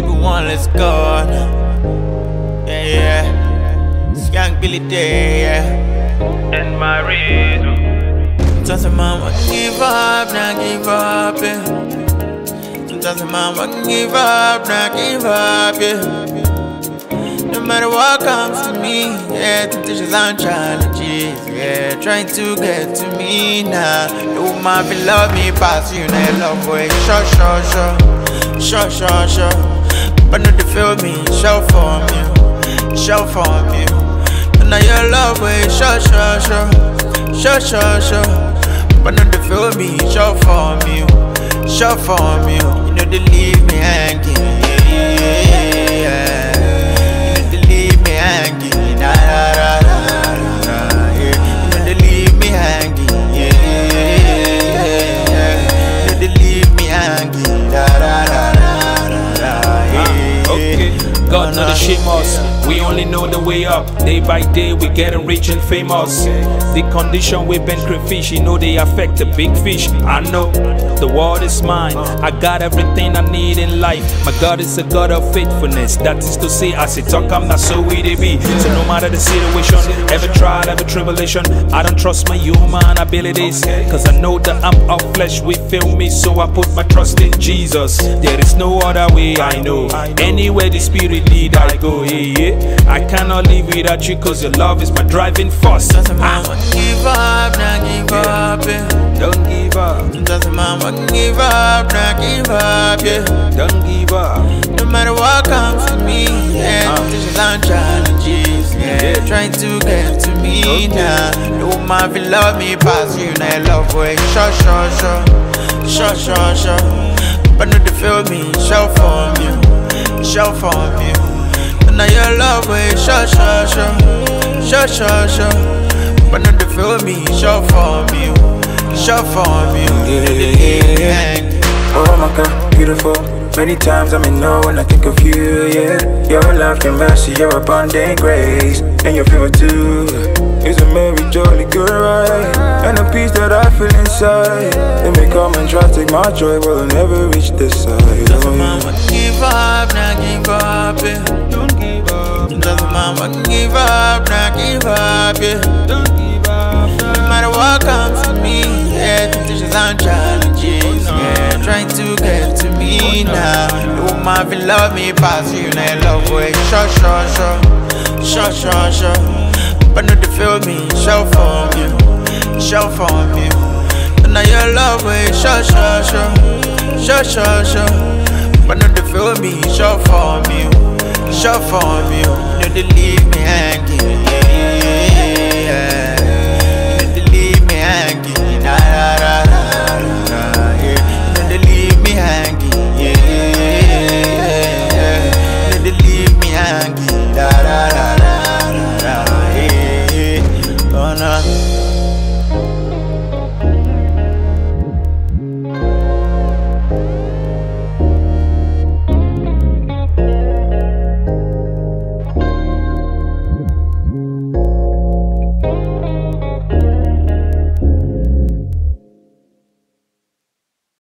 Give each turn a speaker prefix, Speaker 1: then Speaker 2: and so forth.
Speaker 1: TB1, let's go. Yeah, yeah. Skank Billy Day, yeah.
Speaker 2: And Marizu.
Speaker 1: Sometimes a man won't give up, not give up, yeah. Sometimes a man won't give up, not give up, yeah. No matter what comes to me, yeah, temptations and challenges, yeah, trying to get to me now. No man will love me past you, now love way, sure, but no they feel me, show for me, and now your love way, sure, but no they feel me, show for me, you know they leave me hanging, yeah.
Speaker 3: God know the shame us, we only know the way up. Day by day we getting rich and famous. The condition we've been crayfish, you know they affect the big fish. I know, the world is mine, I got everything I need in life. My God is a God of faithfulness, that is to say as he talk I'm not so we they be. So no matter the situation, every trial, every tribulation, I don't trust my human abilities, cause I know that I'm of flesh will fail me. So I put my trust in Jesus, there is no other way I know. Anywhere the Spirit lead I go, yeah. I cannot live without you cause your love is my driving force.
Speaker 1: Sometimes a man won't give up, not give up, yeah.
Speaker 3: Don't give up.
Speaker 1: Sometimes a man won't give up, not give up, yeah.
Speaker 3: Don't give up.
Speaker 1: No matter what comes to me, yeah, temptations and challenges, yeah, trying to get to me now. No man will love me past you, now love way, sure, but no they feel me, show for me. And now your love way, sure, but no they feel me, show for me,
Speaker 4: yeah. Oh my God, beautiful. Many times I'm in no when I think of you, yeah. Your love, your mercy, your abundant grace, and your favor too. It's a merry, jolly good ride, and a peace that I feel inside. It may come and try to take my joy, but I'll never reach this side.
Speaker 1: Doesn't man won't give up, not give up, yeah.
Speaker 3: Don't give up.
Speaker 1: Doesn't man won't give up, not give up, yeah.
Speaker 3: Don't give up.
Speaker 1: No matter what comes to me, yeah, temptations and challenges, yeah, trying to get to me now. No man will love me past you, now love way, sure, but no they feel me, show for me, and now your love way, sure, but no they feel me, show for me, you know they leave me